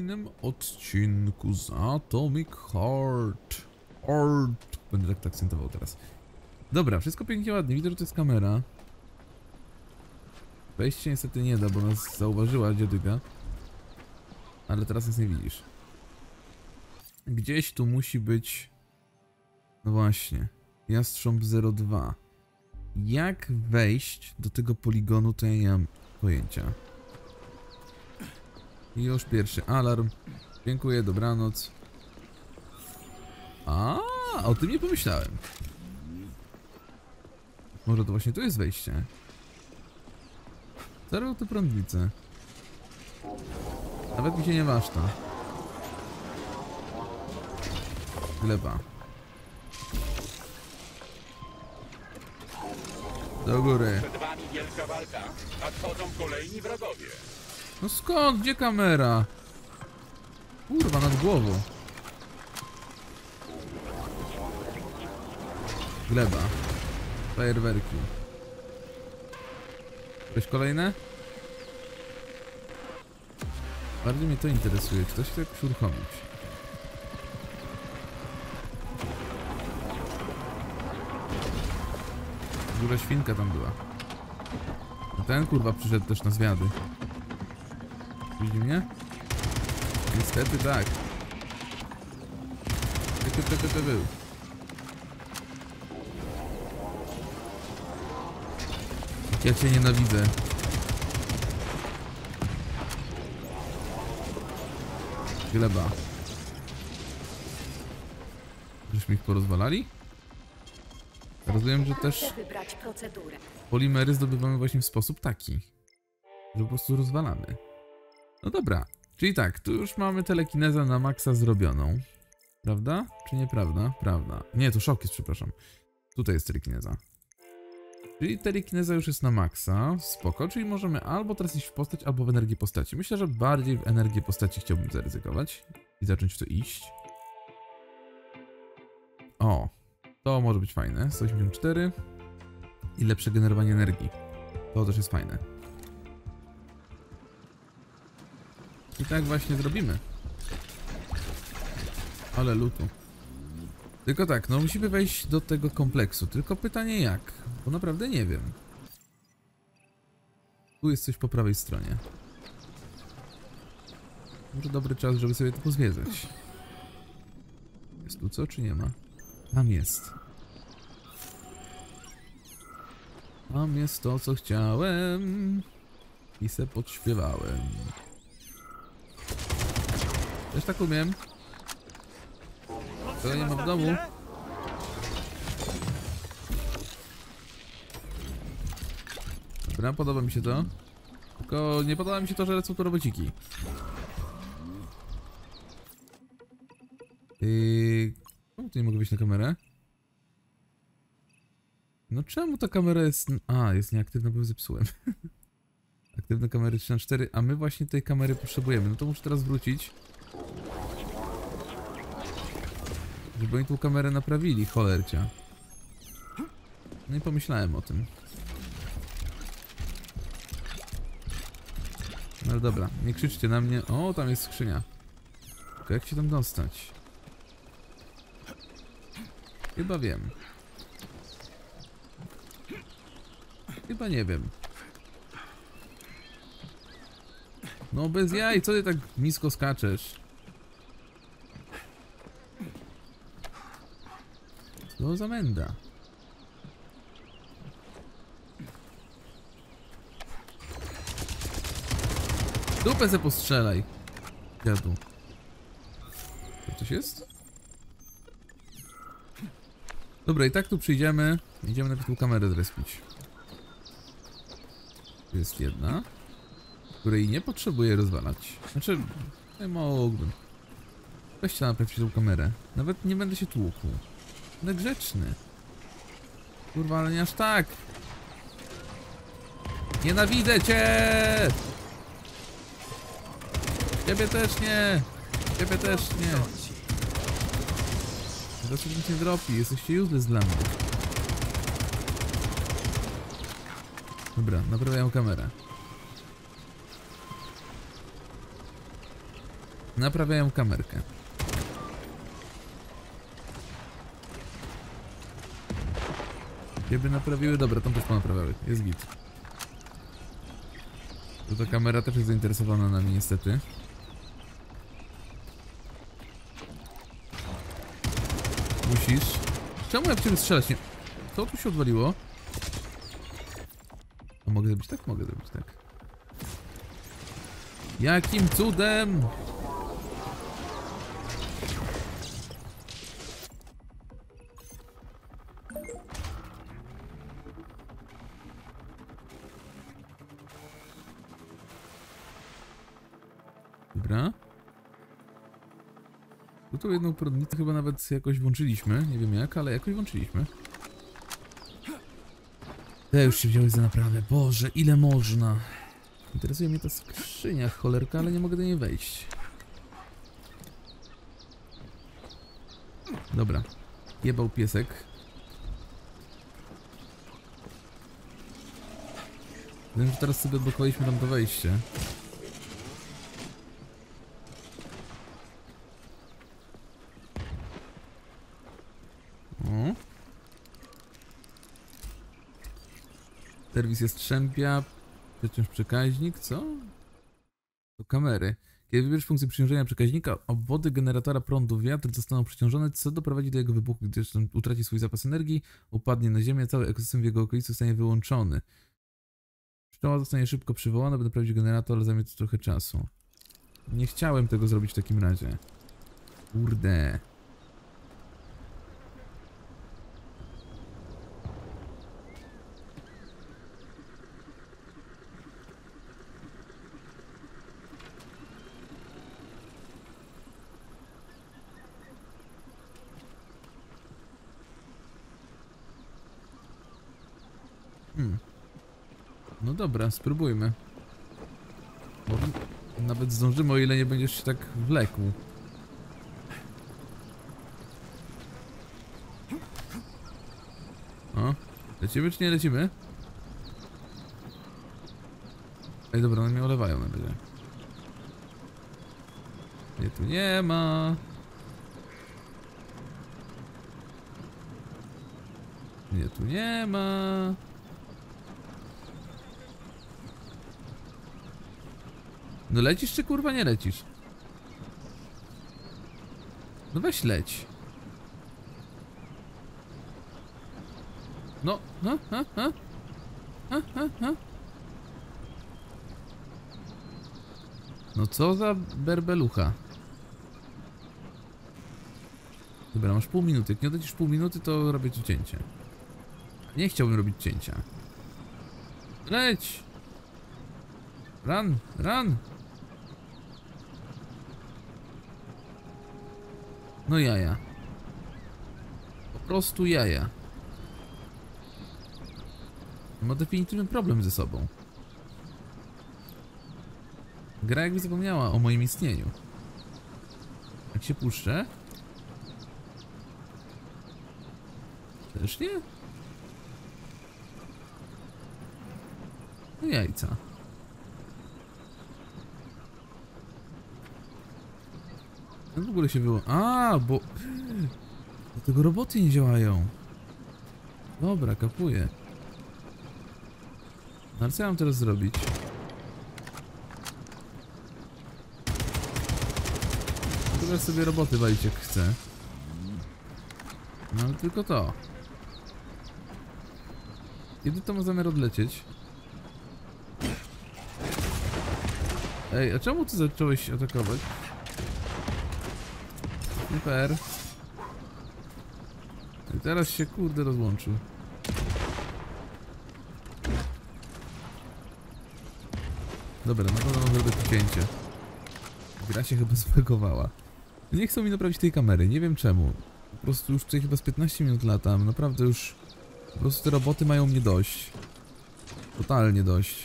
kolejnym odcinku z Atomic Heart. Będę tak akcentował teraz. Dobra, wszystko pięknie, ładnie. Widzę, że to jest kamera. Wejść się niestety nie da, bo nas zauważyła dziadyga. Ale teraz nic nie widzisz. Gdzieś tu musi być... No właśnie. Jastrząb 02. Jak wejść do tego poligonu, to ja nie mam pojęcia. I już pierwszy alarm. Dziękuję, dobranoc. O tym nie pomyślałem. Może to właśnie tu jest wejście. Zerwał te prądnice. Nawet mi się nie maszta. Gleba. Do góry. Przed wami wielka walka. Nadchodzą kolejni wrogowie. No skąd? Gdzie kamera? Kurwa, nad głową. Gleba. Fajerwerki. Jakieś kolejne? Bardziej mnie to interesuje. Czy ktoś chce jakoś uruchomić? Duża świnka tam była. A ten kurwa przyszedł też na zwiady. Widzi mnie? Niestety tak. Ty był. Ja cię nienawidzę. Gleba. Żeśmy ich porozwalali? Rozumiem, że też polimery zdobywamy właśnie w sposób taki, że po prostu rozwalamy. No dobra, czyli tak, tu już mamy telekinezę na maksa zrobioną. Prawda? Czy nieprawda? Prawda. Nie, to szok jest, przepraszam. Tutaj jest telekineza. Czyli telekineza już jest na maksa, spoko, czyli możemy albo teraz iść w postać, albo w energię postaci. Myślę, że bardziej w energię postaci chciałbym zaryzykować i zacząć w to iść. O, to może być fajne. 184 i lepsze generowanie energii. To też jest fajne. I tak właśnie zrobimy. Ale lutu. Tylko tak, no musimy wejść do tego kompleksu. Tylko pytanie jak? Bo naprawdę nie wiem. Tu jest coś po prawej stronie. Może dobry czas, żeby sobie to pozwiedzać. Jest tu co, czy nie ma? Tam jest. Tam jest to, co chciałem. I se podśpiewałem. Też tak umiem. To nie ma w domu. Dobra, podoba mi się to. Tylko nie podoba mi się to, że lecą tu robociki. Czemu tu nie mogę wyjść na kamerę? No czemu ta kamera jest... jest nieaktywna, bo ją zepsułem. Aktywne kamery 3×4, a my właśnie tej kamery potrzebujemy. No to muszę teraz wrócić. Żeby oni tą kamerę naprawili, cholercia. No i pomyślałem o tym. No ale dobra, nie krzyczcie na mnie. O, tam jest skrzynia. Tylko jak się tam dostać? Chyba wiem. Chyba nie wiem. No bez jaj, co ty tak nisko skaczesz? Co za menda? Dupę se postrzelaj. Dziadu. To coś jest? Dobra, i tak tu przyjdziemy. Idziemy najpierw tą kamerę zrespić. Tu jest jedna, której nie potrzebuję rozwalać. Znaczy, nie mógłbym. Weźcie naprawić tą kamerę. Nawet nie będę się tłukł. Będę grzeczny. Kurwa, ale nie aż tak. Nienawidzę cię! Ciebie też nie! Ciebie też nie! Teraz nic nie dropi, jesteście useless dla mnie. Dobra, naprawiam kamerę. Naprawiają kamerkę. Ciebie naprawiły? Dobra, tam też ponaprawiały. Jest git. To ta kamera też jest zainteresowana nami niestety. Musisz. Czemu ja w ciebie strzelać nie... Co tu się odwaliło? A mogę zrobić tak? Mogę zrobić tak. Jakim cudem? Dobra. Tu jedną porodnicę chyba nawet jakoś włączyliśmy. Nie wiem jak, ale jakoś włączyliśmy. Te już się wzięły za naprawę. Boże, ile można? Interesuje mnie ta skrzynia cholerka, ale nie mogę do niej wejść. Dobra. Jebał piesek. Wiem, że teraz sobie odblokowaliśmy tam to wejście. O. Serwis jest strzępia. Przeciąż przekaźnik, co? To kamery. Kiedy wybierzesz funkcję przyciążenia przekaźnika, obwody generatora prądu wiatr zostaną przeciążone, co doprowadzi do jego wybuchu, gdyż utraci swój zapas energii, upadnie na ziemię, cały ekosystem w jego okolicy zostanie wyłączony. Pszczoła zostanie szybko przywołana, by naprawić generator, ale zajmie to trochę czasu. Nie chciałem tego zrobić w takim razie. Kurde. No dobra, spróbujmy. Może nawet zdążymy, o ile nie będziesz się tak wlekł. O, lecimy czy nie lecimy? Ej, dobra, one mnie olewają na razie. Nie, tu nie ma. Nie, tu nie ma. No lecisz czy kurwa nie lecisz? No weź leć. No, No co za berbelucha. Dobra, masz pół minuty. Jak nie odlecisz pół minuty, to robię ci cięcie. Nie chciałbym robić cięcia. Leć! Run, run! No jaja. Po prostu jaja. Ma definitywny problem ze sobą. Gra jakby zapomniała o moim istnieniu. Jak się puszczę? Też nie? No jajca. No w ogóle się było... A, bo... Dlatego roboty nie działają. Dobra, kapuję. No ale co ja mam teraz zrobić? Mogę sobie roboty walić jak chcę. No ale tylko to. Kiedy to ma zamiar odlecieć? Ej, a czemu ty zacząłeś atakować? Super. I teraz się kurde rozłączył. Dobra, na pewno mam zrobić cięcie. Gra się chyba zbagowała. Nie chcą mi naprawić tej kamery, nie wiem czemu. Po prostu już tutaj chyba z 15 minut latam. Naprawdę już... Po prostu te roboty mają mnie dość. Totalnie dość.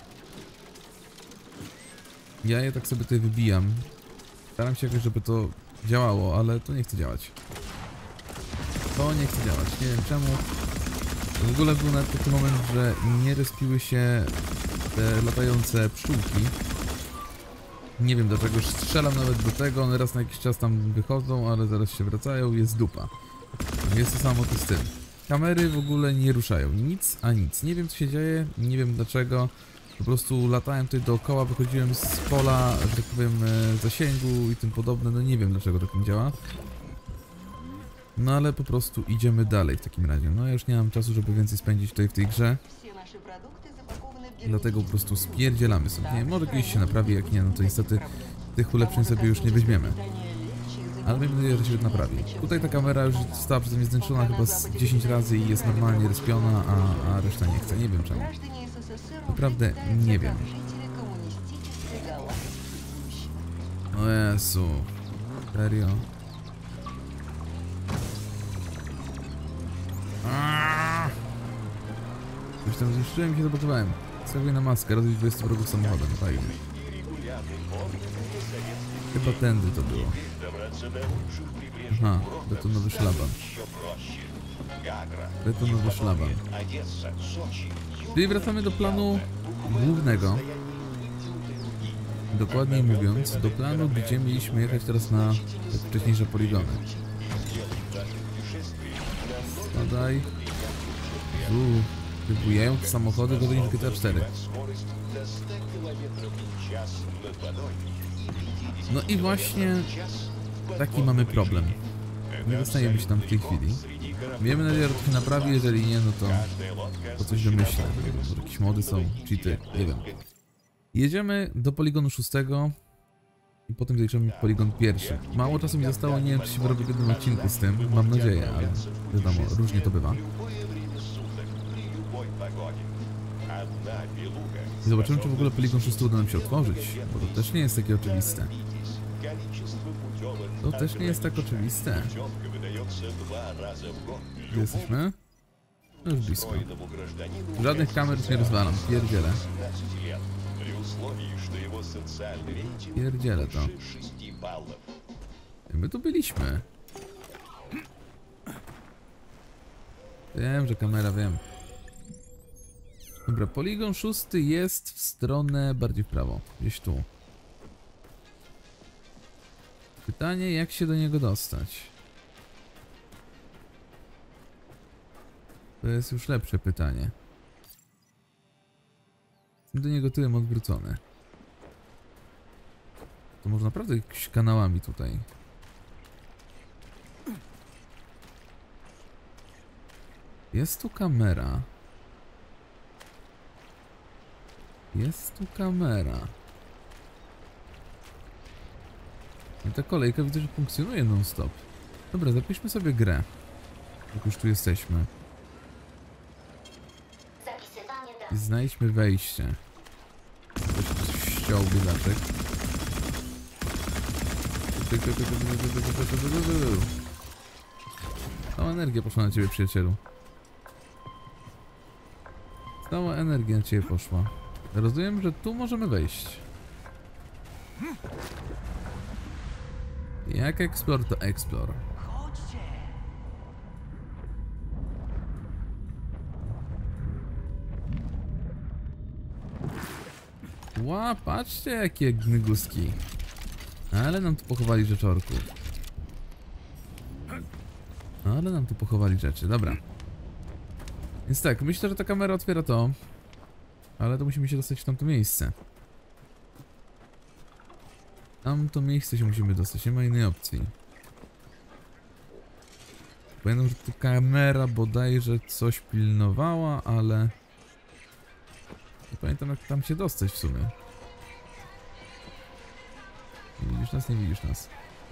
Ja je tak sobie tutaj wybijam. Staram się jakoś, żeby to działało, ale to nie chce działać. To nie chce działać, nie wiem czemu. W ogóle był nawet taki moment, że nie respiły się te latające pszczółki. Nie wiem dlaczego strzelam nawet do tego, one raz na jakiś czas tam wychodzą, ale zaraz się wracają, jest dupa. Jest to samo tu z tym. Kamery w ogóle nie ruszają, nic a nic. Nie wiem co się dzieje, nie wiem dlaczego. Po prostu latałem tutaj dookoła, wychodziłem z pola, że tak powiem, zasięgu i tym podobne. No nie wiem dlaczego tak nie działa. No ale po prostu idziemy dalej w takim razie. No ja już nie mam czasu, żeby więcej spędzić tutaj w tej grze. Dlatego po prostu spierdzielamy sobie. Nie, może kiedyś się naprawi, jak nie, no to niestety tych ulepszeń sobie już nie weźmiemy. Ale miejmy nadzieję, że się naprawi. Tutaj ta kamera już została przeze mnie zniszczona chyba z 10 razy i jest normalnie respiona, a reszta nie chce. Nie wiem czemu. Naprawdę nie wiem. O Jezu. Serio? Coś tam zniszczyłem i się zobaczyłem. Skakuję na maskę, rozbić 20 wrogów samochodem. Fajnie. Chyba tędy to było. Aha, betonowy szlaban. Betonowy szlaban. Czyli wracamy do planu głównego. Dokładniej mówiąc, do planu, gdzie mieliśmy jechać teraz na wcześniejsze poligony. Spadaj. Wybujają te samochody gorzej niż GTA 4. No i właśnie taki mamy problem. Nie dostajemy się tam w tej chwili. Miejmy nadzieję, że to się naprawi, jeżeli nie, no to coś wymyślę. Może jakieś mody są, cheaty, nie wiem. Jedziemy do poligonu 6 i potem zaliczymy poligon 1. Mało czasu mi zostało, nie wiem czy się wyrobię w jednym odcinku z tym, mam nadzieję, ale wiadomo, różnie to bywa. I zobaczymy, czy w ogóle poligon 6 uda nam się otworzyć, bo to też nie jest takie oczywiste. To też nie jest tak oczywiste. Gdzie jesteśmy? No już blisko. Żadnych kamer nie rozwalam, pierdzielę. Pierdzielę to. My tu byliśmy. Wiem, że kamera, wiem. Dobra, poligon 6 jest w stronę bardziej w prawo. Gdzieś tu. Pytanie, jak się do niego dostać? To jest już lepsze pytanie. Jestem do niego tyłem odwrócony. To może naprawdę jakimiś kanałami tutaj. Jest tu kamera. Jest tu kamera. I ta kolejka widzę, że funkcjonuje non-stop. Dobra, zapiszmy sobie grę. Jak już tu jesteśmy. I znajdźmy wejście. Ktoś ściął biedaczek. Cała energia poszła na ciebie, przyjacielu. Cała energia na ciebie poszła. Rozumiem, że tu możemy wejść. Jak explore to explore. Ła, patrzcie jakie gnyguski. Ale nam tu pochowali rzeczorków. Ale nam tu pochowali rzeczy, dobra. Więc tak, myślę, że ta kamera otwiera to. Ale to musimy się dostać w tamto miejsce. Tamto miejsce się musimy dostać, nie ma innej opcji. Pamiętam, że tu kamera bodajże coś pilnowała, ale... Nie pamiętam jak tam się dostać w sumie. Nie widzisz nas? Nie widzisz nas.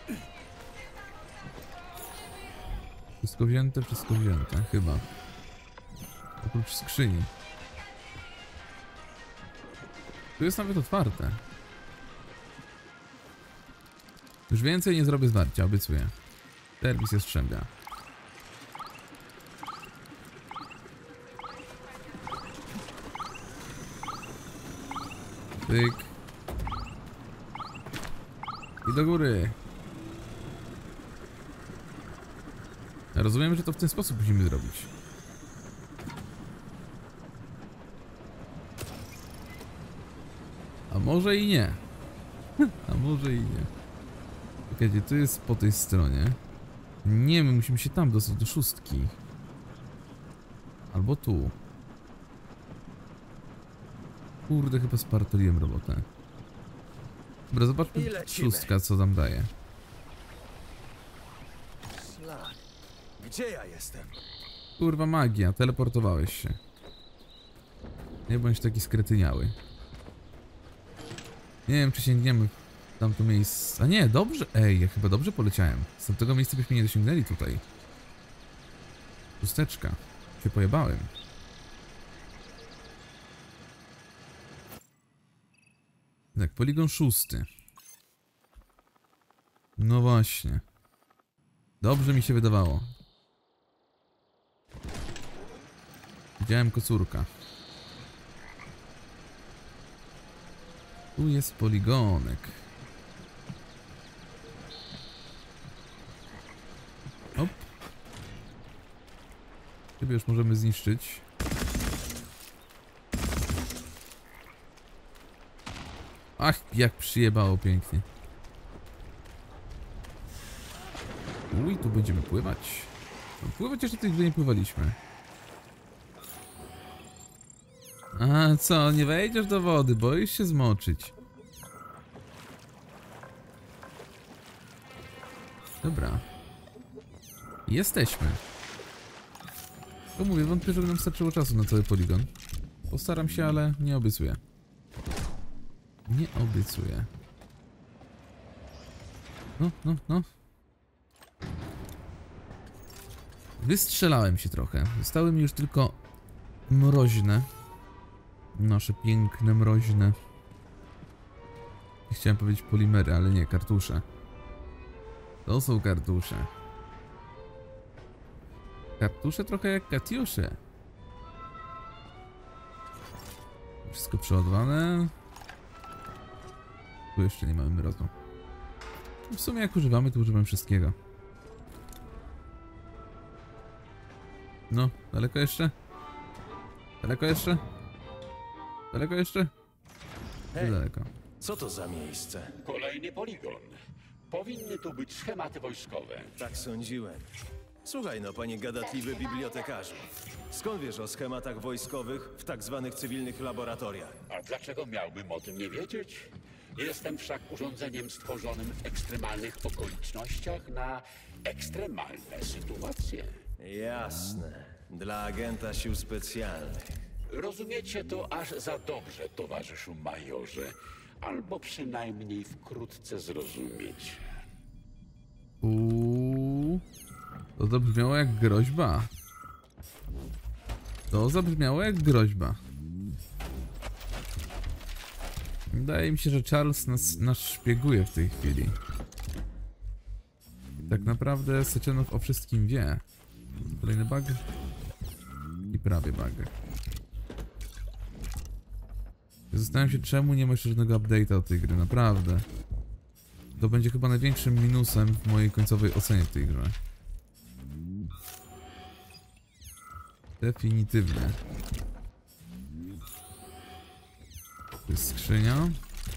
Wszystko wzięte, chyba. Oprócz skrzyni. Tu jest nawet otwarte. Już więcej nie zrobię zwarcia, obiecuję. Serwis jest strzębia. Tyk. I do góry. Rozumiem, że to w ten sposób musimy zrobić. A może i nie. A może i nie. Czekajcie, to jest po tej stronie. Nie, my musimy się tam dostać do 6. Albo tu. Kurde, chyba spartoliłem robotę. Dobra, zobaczmy 6, co tam daje. Szlak. Gdzie ja jestem? Kurwa magia, teleportowałeś się. Nie bądź taki skretyniały. Nie wiem, czy sięgniemy w tamto miejsce. A nie, dobrze. Ej, ja chyba dobrze poleciałem. Z tamtego miejsca byśmy nie dosięgnęli tutaj. 6. Się pojebałem. Tak, poligon 6. No właśnie. Dobrze mi się wydawało. Widziałem kocurka. Tu jest poligonek. Op. Ciebie już możemy zniszczyć. Ach, jak przyjebało pięknie. Uj, tu będziemy pływać. No, pływać jeszcze tutaj nie pływaliśmy. A co, nie wejdziesz do wody, boisz się zmoczyć. Dobra. Jesteśmy. To mówię, wątpię, żeby nam starczyło czasu na cały poligon. Postaram się, ale nie obiecuję. Nie obiecuję. No. Wystrzelałem się trochę. Zostały mi już tylko mroźne. Nasze piękne, mroźne. Chciałem powiedzieć polimery, ale nie, kartusze. To są kartusze. Kartusze trochę jak katiusze. Wszystko przeładowane. Tu jeszcze nie mamy mrozu. W sumie jak używamy, to używamy wszystkiego. No, daleko jeszcze? Daleko jeszcze? Daleko jeszcze? Hej, daleko. co to za miejsce? Kolejny poligon. Powinny tu być schematy wojskowe. Tak sądziłem. Słuchaj no, panie gadatliwy bibliotekarzu. Skąd wiesz o schematach wojskowych w tak zwanych cywilnych laboratoriach? A dlaczego miałbym o tym nie wiedzieć? Jestem wszak urządzeniem stworzonym w ekstremalnych okolicznościach na ekstremalne sytuacje. Jasne. Dla agenta sił specjalnych. Rozumiecie to aż za dobrze, towarzyszu majorze. Albo przynajmniej wkrótce zrozumieć. To zabrzmiało jak groźba. To zabrzmiało jak groźba. Wydaje mi się, że Charles nas szpieguje w tej chwili. Tak naprawdę Seczenow o wszystkim wie. Kolejny bug. I prawie bug. Zastanawiam się, czemu nie ma jeszcze żadnego update'a od tej gry, naprawdę. To będzie chyba największym minusem w mojej końcowej ocenie w tej grze. Definitywnie. To jest skrzynia.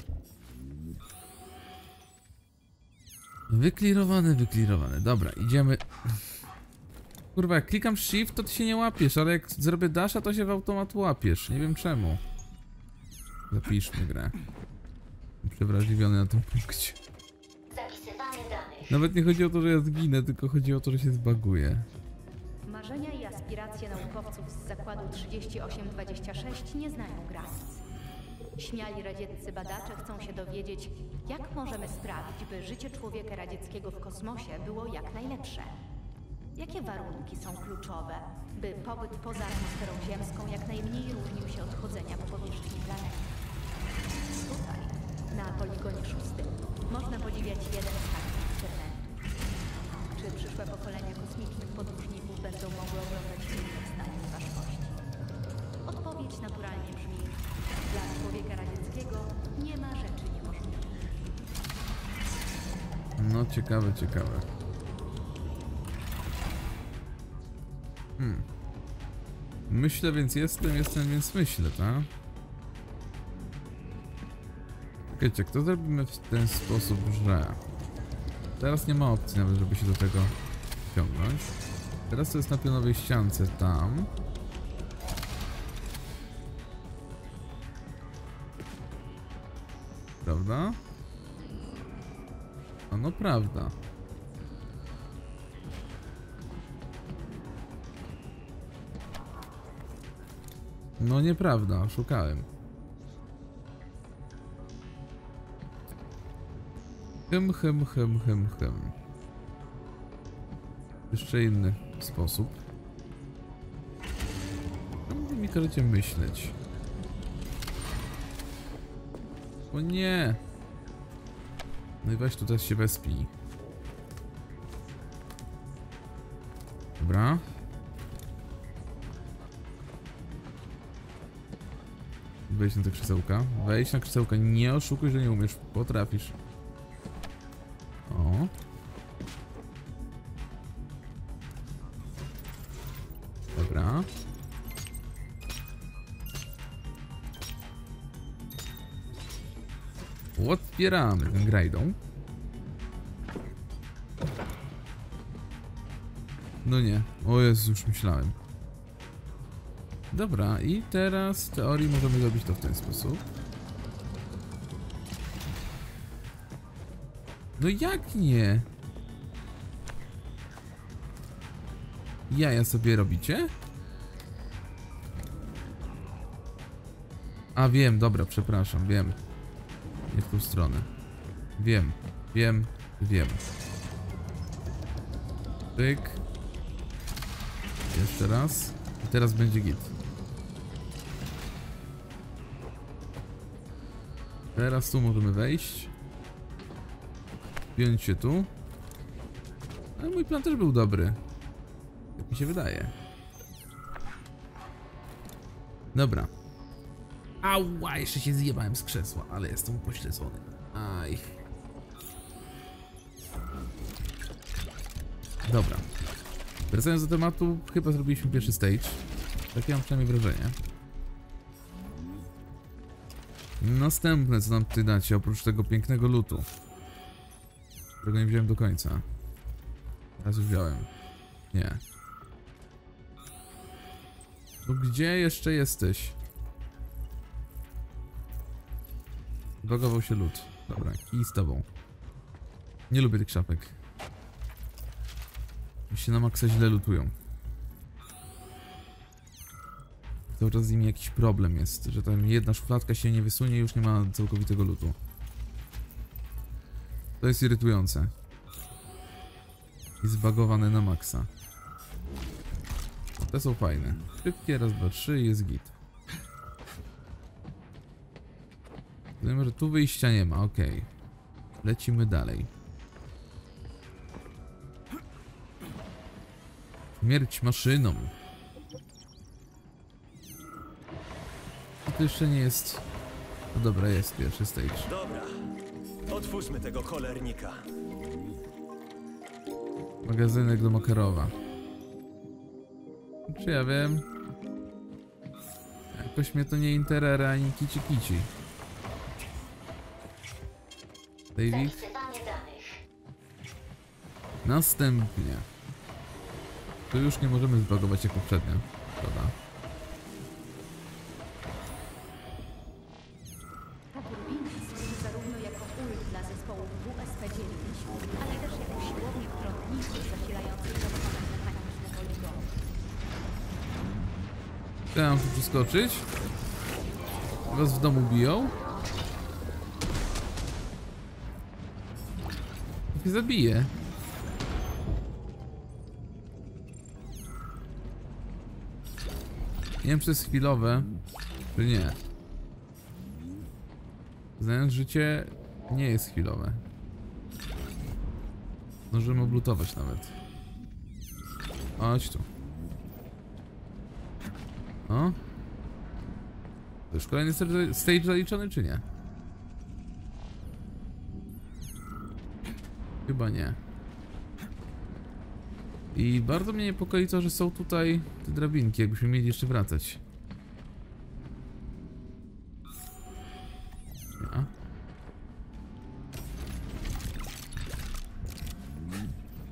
Wyklirowane. Dobra, idziemy. Kurwa, jak klikam shift, to ty się nie łapiesz, ale jak zrobię dasha, to się w automat łapiesz. Nie wiem czemu. Zapiszmy grę. Przewrażliwiony na tym punkcie. Nawet nie chodzi o to, że ja zginę, tylko chodzi o to, że się zbaguję. Marzenia i aspiracje naukowców z zakładu 3826 nie znają granic. Śmiali radzieccy badacze chcą się dowiedzieć, jak możemy sprawić, by życie człowieka radzieckiego w kosmosie było jak najlepsze. Jakie warunki są kluczowe, by pobyt poza atmosferą ziemską jak najmniej różnił się od chodzenia po powierzchni planety? Tutaj, na poligonie 6, można podziwiać jeden z takich eksperymentów. Czy przyszłe pokolenia kosmicznych podróżników będą mogły oglądać film w stanie ważności? Odpowiedź naturalnie brzmi: dla człowieka radzieckiego nie ma rzeczy niemożliwych. No ciekawe. Myślę, więc jestem, więc myślę, tak? Wiecie, to zrobimy w ten sposób, że teraz nie ma opcji nawet, żeby się do tego ściągnąć. Teraz to jest na pionowej ściance tam. Prawda? A no prawda. No nieprawda, oszukałem. Hem. Jeszcze inny sposób. Czemu mi każecie myśleć? O nie! No i weź tu teraz się wespij. Dobra. Wejdź na te krzesełka. Wejdź na krzesełka. Nie oszukuj, że nie umiesz. Potrafisz. O. Dobra. Otwieramy ten grajdą. No nie. O Jezu, już myślałem. Dobra, i teraz w teorii możemy zrobić to w ten sposób. No jak nie? Jaja sobie robicie? A wiem, dobra, przepraszam, wiem. Nie w tą stronę. Wiem. Pyk. Jeszcze raz. I teraz będzie git. Teraz tu możemy wejść. Wziąć się tu. Ale mój plan też był dobry. Tak mi się wydaje. Dobra. Ała, jeszcze się zjebałem z krzesła, ale jestem upośledzony. Aj. Dobra. Wracając do tematu, chyba zrobiliśmy pierwszy stage. Takie mam przynajmniej wrażenie. Następne, co nam tutaj dacie, oprócz tego pięknego lootu, którego nie wziąłem do końca. Teraz już wziąłem. Nie. To gdzie jeszcze jesteś? Zbagował się loot. Dobra, kij z tobą. Nie lubię tych szapek. Mi się na maksa źle lootują. Cały czas z nimi jakiś problem jest, że tam jedna szufladka się nie wysunie i już nie ma całkowitego lootu. To jest irytujące. I zbagowane na maksa. Te są fajne. Szybkie, raz, dwa, trzy i jest git. Wiem, że tu wyjścia nie ma, okej. Lecimy dalej. Śmierć maszyną. To jeszcze nie jest... No dobra, jest pierwszy stage. Dobra, otwórzmy tego cholernika. Magazynek do Makarowa. Czy ja wiem? Jakoś mnie to nie interera ani kici. David? Następnie. Tu już nie możemy zbagować jak poprzednio. Prawda? Ta turbina służy zarówno jako ult dla zespołów WSP-9, ale też jako siłownia prądników zasilających zabudowań mechaniczne poligonu. Chciałem tu przeskoczyć. Was w domu biją. I zabiję. Nie wiem, czy to jest chwilowe, czy nie. Znając życie, nie jest chwilowe. Możemy oblutować nawet. Chodź tu. O. To już kolejny stage zaliczony, czy nie? Chyba nie. I bardzo mnie niepokoi to, że są tutaj te drabinki, jakbyśmy mieli jeszcze wracać. Ja.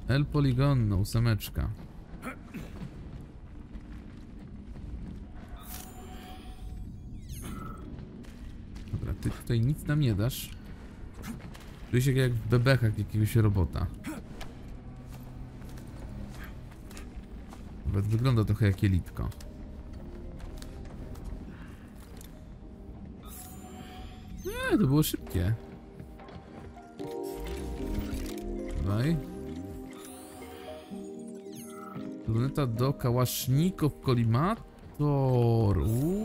El Poligonno, 8. Dobra, ty tutaj nic nam nie dasz. Czuję się jak w bebechach jakiegoś robota. Nawet wygląda trochę jak jelitko. Nie, to było szybkie. Dawaj. Luneta do Kałasznikow Kolimator.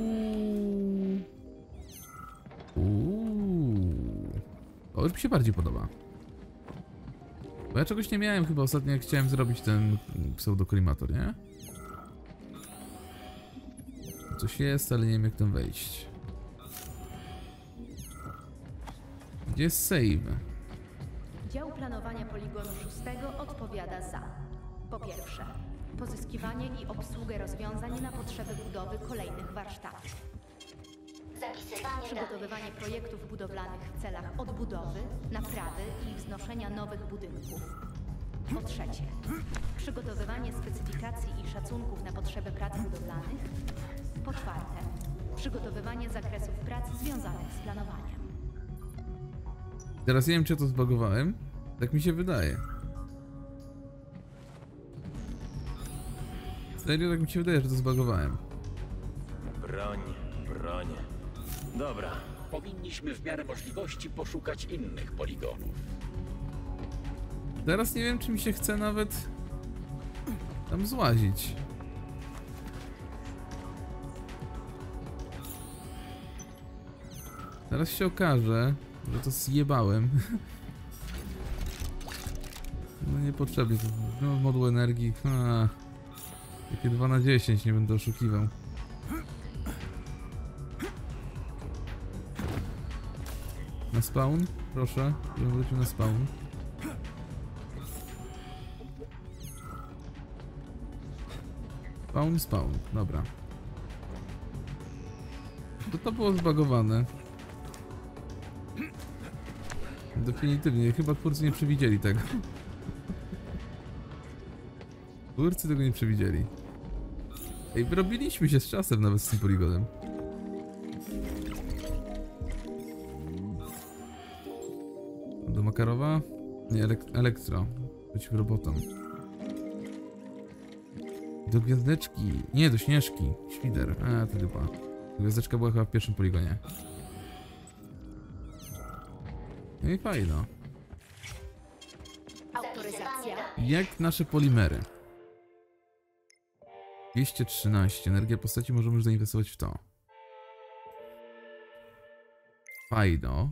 To już mi się bardziej podoba. Bo ja czegoś nie miałem chyba ostatnio, jak chciałem zrobić ten pseudokolimator, nie? Coś jest, ale nie wiem jak tam wejść. Gdzie jest save? Dział planowania poligonu 6 odpowiada za: po pierwsze, pozyskiwanie i obsługę rozwiązań na potrzeby budowy kolejnych warsztatów. Przygotowywanie projektów budowlanych w celach odbudowy, naprawy i wznoszenia nowych budynków. Po trzecie, przygotowywanie specyfikacji i szacunków na potrzeby prac budowlanych. Po czwarte, przygotowywanie zakresów prac związanych z planowaniem. Teraz nie wiem, czy to zbagowałem. Tak mi się wydaje. Serio, tak mi się wydaje, że to zbagowałem. Broń. Dobra. Powinniśmy w miarę możliwości poszukać innych poligonów. Teraz nie wiem, czy mi się chce nawet tam złazić. Teraz się okaże, że to zjebałem. No niepotrzebnie, to moduł energii. Takie 2 na 10, nie będę oszukiwał. Na spawn? Proszę, żebym wrócił na spawn. Spawn, dobra. To było zbagowane. Definitywnie, chyba twórcy nie przewidzieli tego. Twórcy tego nie przewidzieli. Ej, wyrobiliśmy się z czasem nawet z tym poligonem. Do Makarowa? Nie, elektro. Przeciw robotom. Do gwiazdeczki. Nie, do Śnieżki. Świder. To dupa. Gwiazdeczka była chyba w pierwszym poligonie. No i fajno. Autoryzacja. Jak nasze polimery. 213. Energia postaci, możemy już zainwestować w to. Fajno.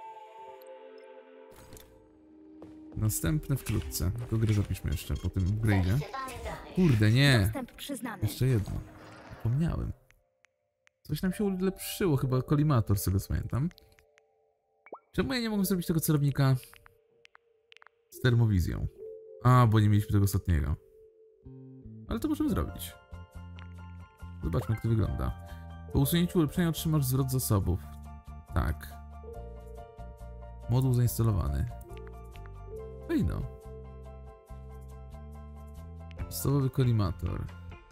Następne wkrótce. Tylko grę zapiszmy jeszcze po tym upgrade'zie. Kurde, nie. Dostęp przyznany. Jeszcze jedno. Zapomniałem. Coś nam się ulepszyło, chyba kolimator, z tego co pamiętam. Czemu ja nie mogłem zrobić tego celownika z termowizją? Bo nie mieliśmy tego ostatniego. Ale to możemy zrobić. Zobaczmy, jak to wygląda. Po usunięciu ulepszenia otrzymasz zwrot zasobów. Tak. Moduł zainstalowany. Fajno. Podstawowy kolimator.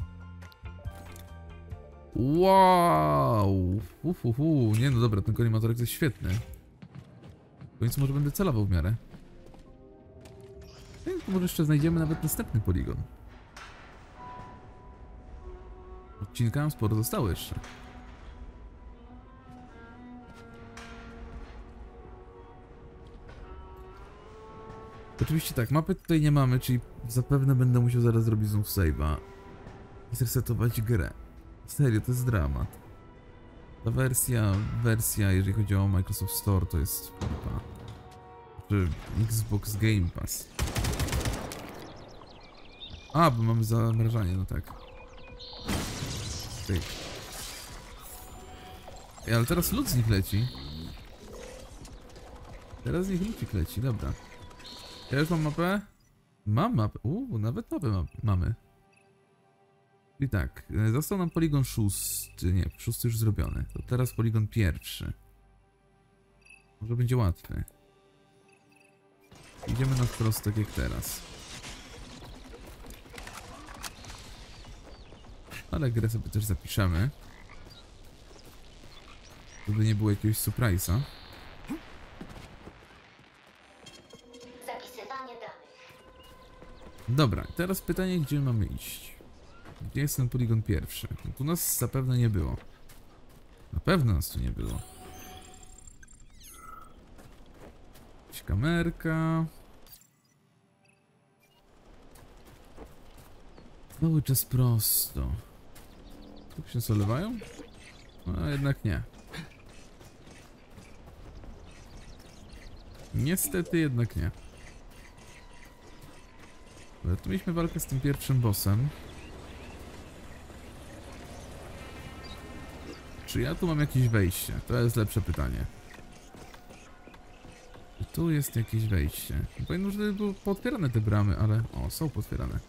Wow! Nie no dobra, ten kolimatorek jest świetny. W końcu może będę celował w miarę. To może jeszcze znajdziemy nawet następny poligon. Odcinka sporo zostało jeszcze. Oczywiście tak, mapy tutaj nie mamy, czyli zapewne będę musiał zaraz zrobić znów save'a i zresetować grę. Serio, to jest dramat. Ta wersja, jeżeli chodzi o Microsoft Store, to jest chyba... Czy Xbox Game Pass. Bo mamy zamrażanie, no tak. Okay. Ale teraz lód z nich leci. Teraz z nich ludzik leci, dobra. Ja już mam mapę? Mam mapę. Nawet mapę mamy. I tak, został nam poligon 6. Nie, 6 już zrobiony. To teraz poligon 1. Może będzie łatwy. Idziemy na wprost tak jak teraz. Ale grę sobie też zapiszemy. Żeby nie było jakiegoś surprise'a. Zapisywanie danych. Dobra, teraz pytanie, gdzie mamy iść? Gdzie jest ten poligon pierwszy? No, tu nas zapewne nie było. Na pewno nas tu nie było. Jakaś kamerka. Cały czas prosto. Tu się zalewają? No jednak nie. Niestety jednak nie. Ale tu mieliśmy walkę z tym pierwszym bossem. Czy ja tu mam jakieś wejście? To jest lepsze pytanie. Czy tu jest jakieś wejście? Powinno, że były potwierane te bramy, ale... O, są potwierane.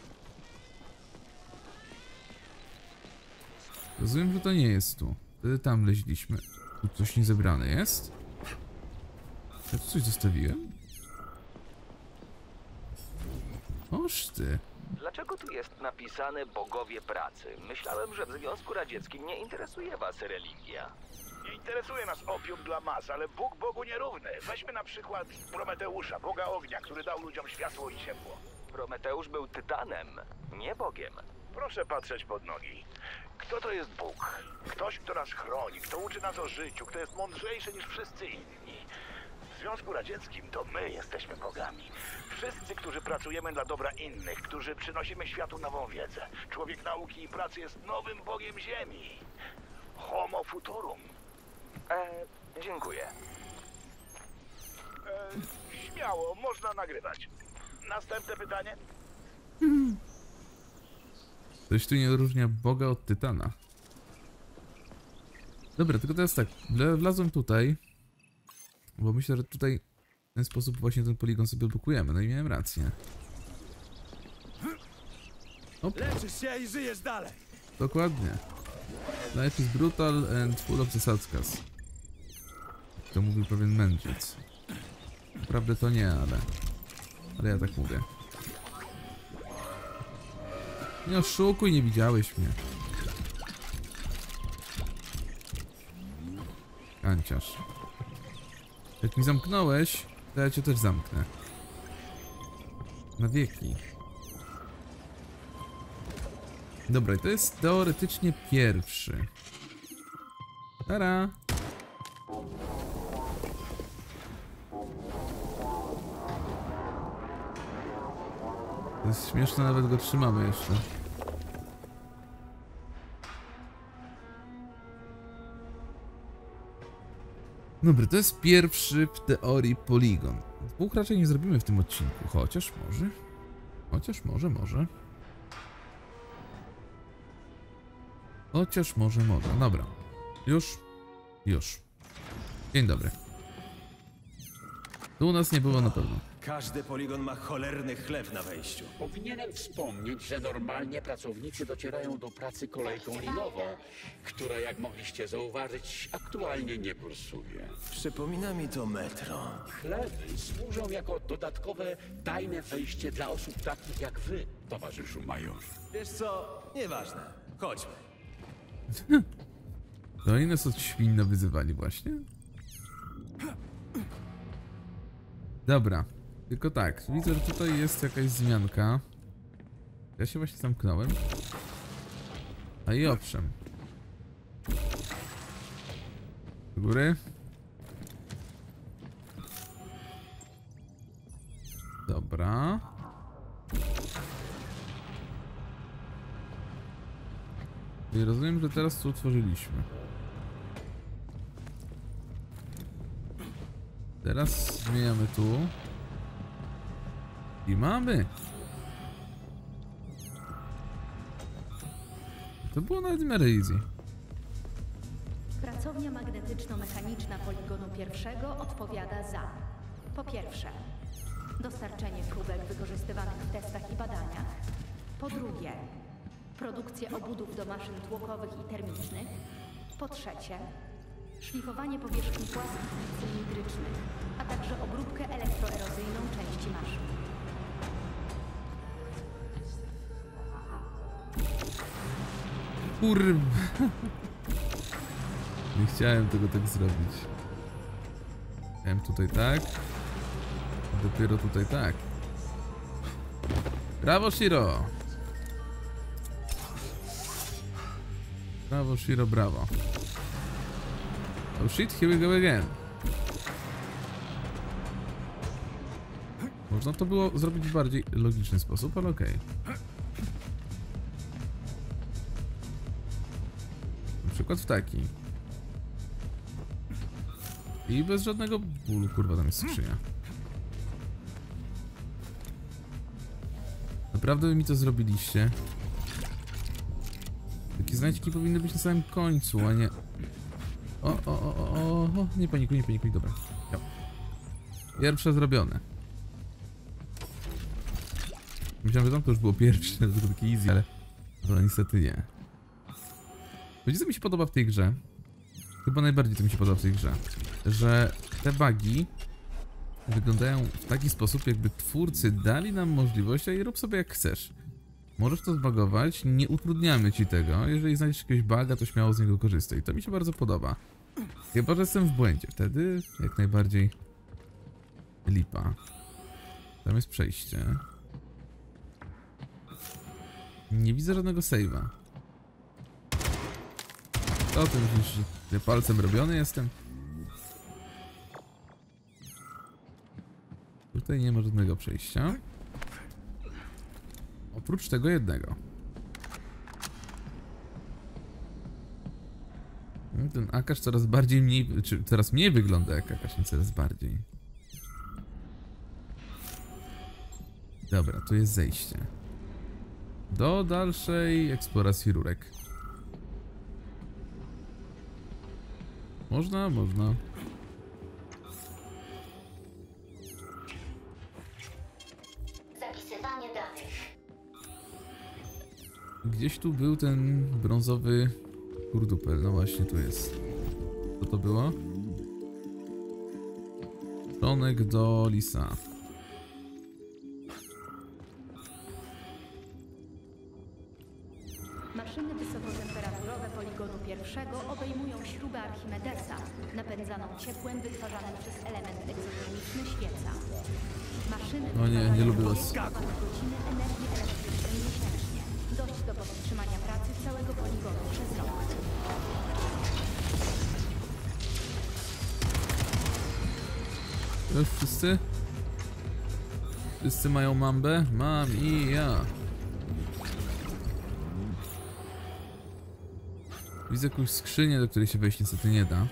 Rozumiem, że to nie jest tu. Wtedy tam leźliśmy. Tu coś niezebrane jest? Ja tu coś zostawiłem? Oż ty. Dlaczego tu jest napisane bogowie pracy? Myślałem, że w Związku Radzieckim nie interesuje was religia. Nie interesuje nas opium dla mas, ale Bóg Bogu nierówny. Weźmy na przykład Prometeusza, Boga ognia, który dał ludziom światło i ciepło. Prometeusz był tytanem, nie bogiem. Proszę patrzeć pod nogi. Kto to jest Bóg? Ktoś, kto nas chroni, kto uczy nas o życiu, kto jest mądrzejszy niż wszyscy inni. W Związku Radzieckim to my jesteśmy bogami. Wszyscy, którzy pracujemy dla dobra innych, którzy przynosimy światu nową wiedzę. Człowiek nauki i pracy jest nowym Bogiem Ziemi. Homo futurum. Dziękuję. Śmiało, można nagrywać. Następne pytanie? Coś tu nie odróżnia Boga od Tytana. Dobra, tylko teraz tak. Wlazłem tutaj. Bo myślę, że tutaj w ten sposób właśnie ten poligon sobie blokujemy. No i miałem rację. Op. Leczysz się i żyjesz dalej! Dokładnie. Life is brutal and full of the success. To mówił pewien mędrzec. Naprawdę to nie, ale ja tak mówię. Nie oszukuj, nie widziałeś mnie. Kanciarz. Jak mi zamknąłeś, to ja cię też zamknę. Na wieki. Dobra, i to jest teoretycznie pierwszy. Tara! To jest śmieszne, nawet go trzymamy jeszcze. Dobra, to jest pierwszy w teorii poligon. Dwóch raczej nie zrobimy w tym odcinku, chociaż może. Chociaż może. Chociaż może. Dobra. Już. Dzień dobry. Tu u nas nie było na pewno. Każdy poligon ma cholerny chleb na wejściu. Powinienem wspomnieć, że normalnie pracownicy docierają do pracy kolejką linową, która, jak mogliście zauważyć, aktualnie nie kursuje. Przypomina mi to metro. Chleby służą jako dodatkowe, tajne wejście dla osób takich jak wy, towarzyszu majorze. Wiesz co? Nieważne. Chodźmy. To oni nas od świn nawyzywali właśnie? Dobra. Tylko tak, widzę, że tutaj jest jakaś zmianka. Ja się właśnie zamknąłem. A i owszem. Do góry. Dobra. I rozumiem, że teraz tu utworzyliśmy. Teraz zmieniamy tu. I mamy. To było nawet w miarę easy. Pracownia magnetyczno-mechaniczna poligonu pierwszego odpowiada za: po pierwsze, dostarczenie próbek wykorzystywanych w testach i badaniach. Po drugie, produkcję obudów do maszyn tłokowych i termicznych. Po trzecie, szlifowanie powierzchni płaskich i cylindrycznych, a także obróbkę elektroerozyjną części maszyn. Kurwa. Nie chciałem tego tak zrobić. Chciałem tutaj tak. Dopiero tutaj tak. Brawo, Shiro! Brawo, Shiro, brawo. Oh shit, here we go again. Można to było zrobić w bardziej logiczny sposób, ale okej. Na przykład w taki. I bez żadnego bólu, kurwa, tam jest skrzynia. Naprawdę wy mi to zrobiliście. Takie znajdźki powinny być na samym końcu, a nie... O, nie panikuj, dobra. Jo. Pierwsze zrobione. Myślałem, że tam to już było pierwsze, to było takie easy, ale niestety nie. Wiecie, co mi się podoba w tej grze? Chyba najbardziej to mi się podoba w tej grze. Że te bugi wyglądają w taki sposób, jakby twórcy dali nam możliwość, a i rób sobie jak chcesz. Możesz to zbagować, nie utrudniamy ci tego. Jeżeli znajdziesz jakiegoś buga, to śmiało z niego korzystaj. To mi się bardzo podoba. Chyba, że jestem w błędzie. Wtedy jak najbardziej lipa. Tam jest przejście. Nie widzę żadnego save'a. Co ty myślisz, że ja palcem robiony jestem? Tutaj nie ma żadnego przejścia. Oprócz tego jednego. Ten Akash coraz bardziej mniej, czy coraz mniej wygląda jak Akash, nie coraz bardziej. Dobra, tu jest zejście. Do dalszej eksploracji rurek. Można. Zapisywanie danych. Gdzieś tu był ten brązowy kurdupel. No właśnie, tu jest. Co to było? Członek do lisa. Maszyny wysokotemperaturowe poligonu pierwszego obejmują śrubę Archimedesa, napędzaną ciepłem wytwarzanym przez element egzotermiczny świeca. Maszyny O nie lubię was. godziny energii elektrycznej miesięcznie. Dość do podtrzymania pracy całego poligonu przez rok. Już wszyscy? Wszyscy mają mambę? Mam i ja. Widzę jakąś skrzynię, do której się wejść niestety nie da.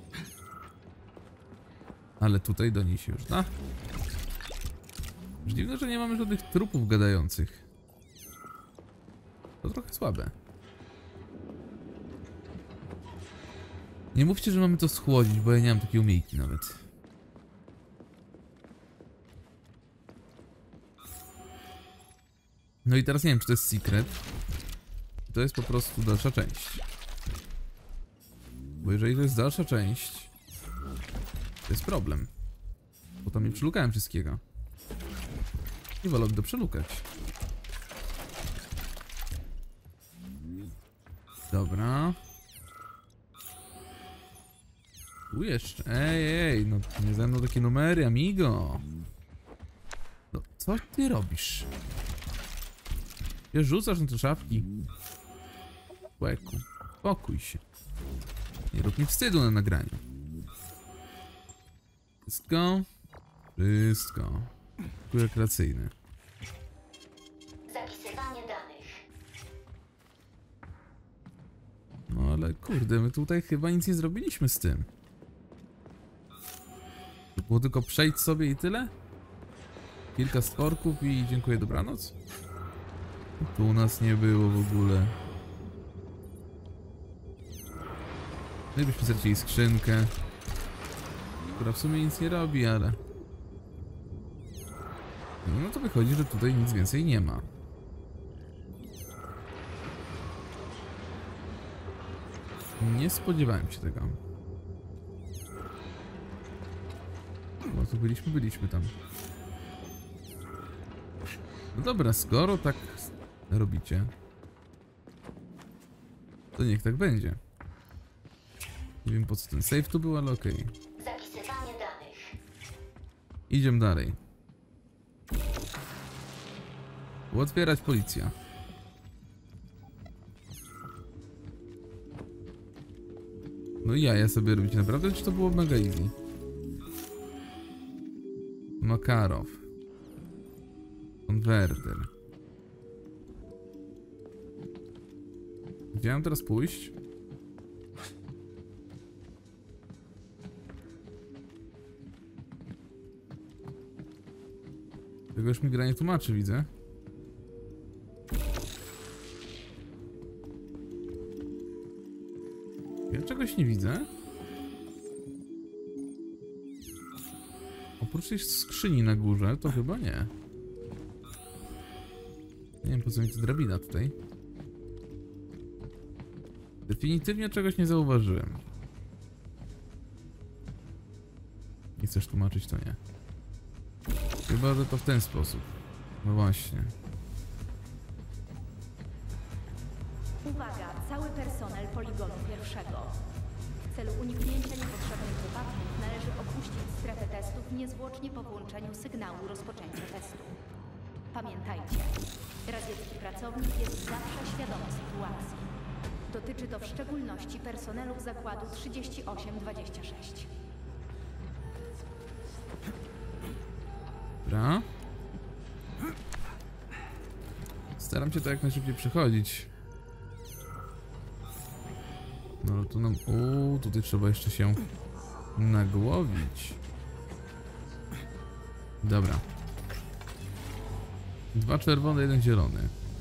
Ale tutaj do niej się już da. Już dziwne, że nie mamy żadnych trupów gadających. To trochę słabe. Nie mówcie, że mamy to schłodzić, bo ja nie mam takiej umiejki nawet. No i teraz nie wiem, czy to jest secret. To jest po prostu dalsza część. Bo jeżeli to jest dalsza część, to jest problem. Bo tam nie przelukałem wszystkiego. I wolałbym to przelukać. Dobra. Tu jeszcze. Ej, no nie ze mną takie numery, amigo. No, co ty robisz? Ty rzucasz na te szafki. Łeku, spokój się. Nie rób mi wstydu na nagraniu. Wszystko. Rekreacyjne. Zapisywanie danych. No ale kurde, my tutaj chyba nic nie zrobiliśmy z tym. To było tylko przejść sobie i tyle? Kilka stworków i dziękuję, dobranoc? Tu nas nie było w ogóle. No i byśmy stracili skrzynkę, która w sumie nic nie robi, ale... No to wychodzi, że tutaj nic więcej nie ma. Nie spodziewałem się tego. No tu byliśmy tam. No dobra, skoro tak robicie, To niech tak będzie. Nie wiem po co ten save tu był, ale okej. Zapisywanie danych. Idziemy dalej. Otwierać policja. No i ja sobie robić naprawdę, czy to było mega easy? Makarow. Konwerter. Gdzie mam teraz pójść? Tego już mi gra nie tłumaczy, widzę. Ja czegoś nie widzę. Oprócz tej skrzyni na górze, to chyba nie. Nie wiem po co mi ta drabina tutaj. Definitywnie czegoś nie zauważyłem. Nie chcesz tłumaczyć, to nie. Chyba, że to w ten sposób. No właśnie. Uwaga, cały personel poligonu pierwszego. W celu uniknięcia niepotrzebnych wypadków należy opuścić strefę testów niezwłocznie po włączeniu sygnału rozpoczęcia testu. Pamiętajcie, radziecki pracownik jest zawsze świadomy sytuacji. Dotyczy to w szczególności personelu zakładu 3826. Dobra. Staram się to jak najszybciej przechodzić. No to nam... tutaj trzeba jeszcze się nagłowić. Dobra. 2 czerwone, 1 zielony.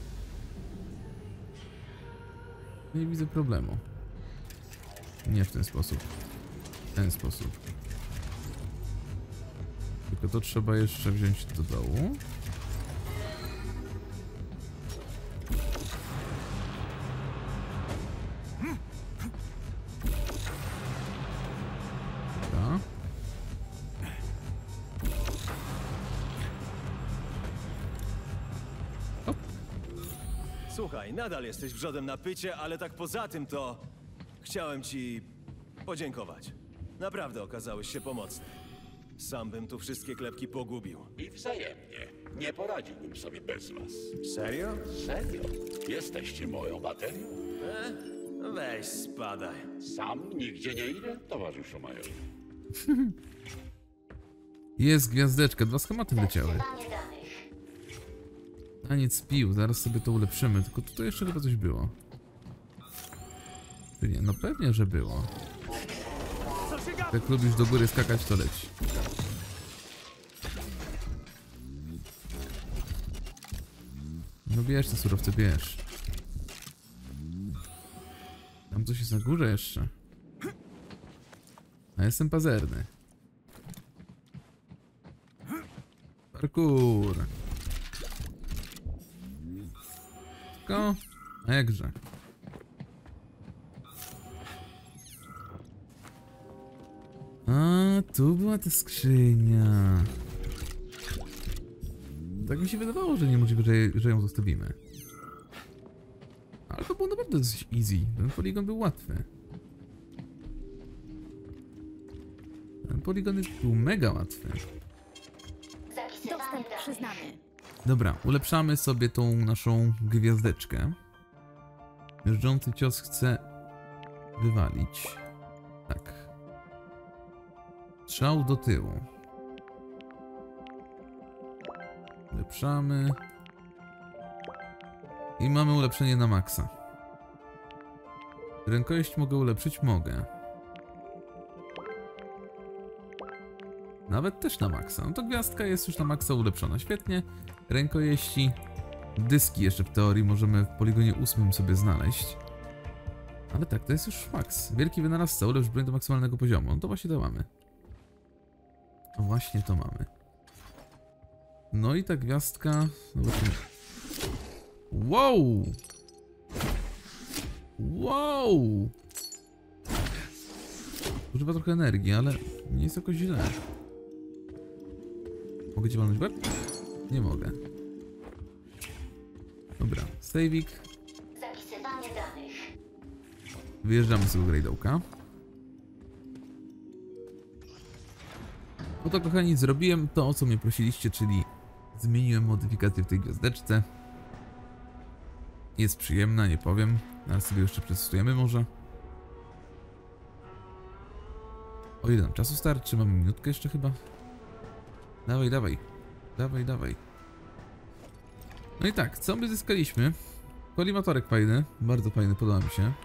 Nie widzę problemu. Nie w ten sposób. W ten sposób. Tylko to trzeba jeszcze wziąć do dołu. Dobra. Hop. Słuchaj, nadal jesteś wrzodem na pycie, ale tak poza tym to... Chciałem ci podziękować. Naprawdę okazałeś się pomocny. Sam bym tu wszystkie klepki pogubił. I wzajemnie. Nie poradziłbym sobie bez was. Serio? Serio? Jesteście moją baterią? Weź spadaj. Sam nigdzie nie idę, towarzyszu majoru. Jest gwiazdeczka, 2 schematy wleciały. Zapisywanie danych. Taniec pił, zaraz sobie to ulepszymy, tylko tutaj jeszcze chyba coś było. Czy nie? No pewnie, że było. Jak lubisz do góry skakać, to leć. No bierz te surowce, bierz. Tam coś jest na górze jeszcze. A jestem pazerny. Parkour. Tylko... A jakże? A, tu była ta skrzynia. Tak mi się wydawało, że niemożliwe, że ją zostawimy. Ale to było naprawdę dosyć easy. Ten poligon był łatwy. Ten poligon był mega łatwy. Zapisywanie Dostęp danych. przyznany. Dobra, ulepszamy sobie tą naszą gwiazdeczkę. Jeżdżący cios chce wywalić. Tak. Strzał do tyłu. Ulepszamy. I mamy ulepszenie na maksa. Rękojeść mogę ulepszyć? Mogę. Nawet też na maksa. No to gwiazdka jest już na maksa ulepszona. Świetnie. Rękojeści. Dyski jeszcze w teorii możemy w poligonie 8 sobie znaleźć. Ale tak, to jest już max. Wielki wynalazca, ulepsz broń do maksymalnego poziomu. No to właśnie to mamy. No właśnie to mamy. No i ta gwiazdka... Zobaczymy. Wow! Wow! Używa trochę energii, ale nie jest jakoś źle. Mogę ci walnąć łeb? Nie mogę. Dobra, saveik. Zapisywanie danych. Wyjeżdżamy z tego grajdołka. No to kochani, zrobiłem to, o co mnie prosiliście, czyli zmieniłem modyfikację w tej gwiazdeczce. Jest przyjemna, nie powiem. Ale sobie jeszcze przetestujemy może. O ile nam czasu starczy? Mamy minutkę jeszcze chyba. Dawaj, dawaj. Dawaj, dawaj. No i tak, co my zyskaliśmy? Kolimatorek fajny, bardzo fajny, podoba mi się.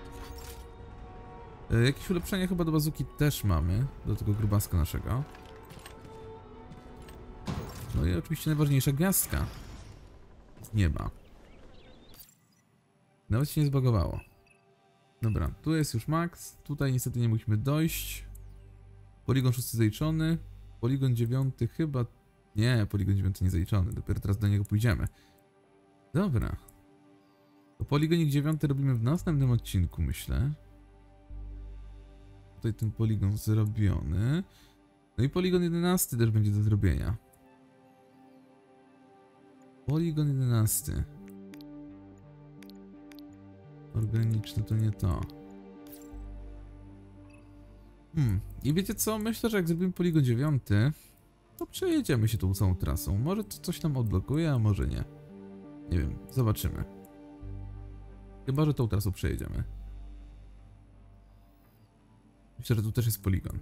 Jakieś ulepszenia chyba do bazuki też mamy, do tego grubaska naszego. No i oczywiście najważniejsza gwiazdka z nieba. Nawet się nie zbagowało. Dobra, tu jest już max, tutaj niestety nie mogliśmy dojść. Poligon 6 zaliczony, poligon 9 chyba... Nie, poligon 9 nie zaliczony, dopiero teraz do niego pójdziemy. Dobra. To poligonik 9 robimy w następnym odcinku, myślę. Tutaj ten poligon zrobiony. No i poligon 11 też będzie do zrobienia. Poligon 11. Organiczny to nie to. I wiecie co? Myślę, że jak zrobimy poligon 9, to przejedziemy się tą całą trasą. Może to coś tam odblokuje, a może nie. Nie wiem, zobaczymy. Chyba że tą trasą przejedziemy. Myślę, że tu też jest poligon.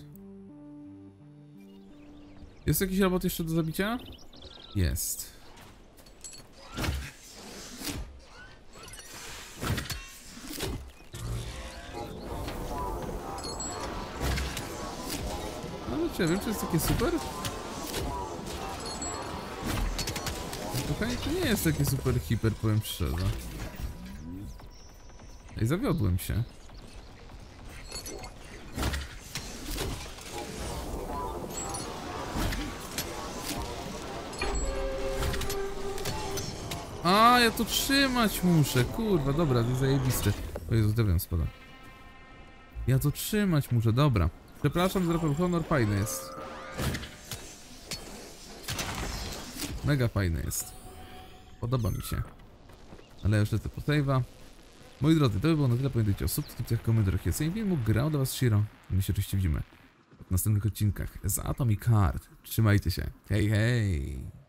Jest jakiś robot jeszcze do zabicia? Jest. No wiecie, ja wiem, czy jest takie super? Kochani, to nie jest takie super hiper, powiem szczerze. Ej, zawiodłem się. A, ja to trzymać muszę, kurwa, dobra, to jest zajebiste. O Jezu, zdrowiem spada. Ja to trzymać muszę, dobra. Przepraszam, zrobił honor, fajny jest. Mega fajny jest. Podoba mi się. Ale już lecę po save'a. Moi drodzy, to by było na tyle. Pamiętajcie o subskrypcjach, komentarzach. Jest filmu, grał do was Shiro. My się oczywiście widzimy w następnych odcinkach z Atomic Heart. Trzymajcie się. Hej, hej!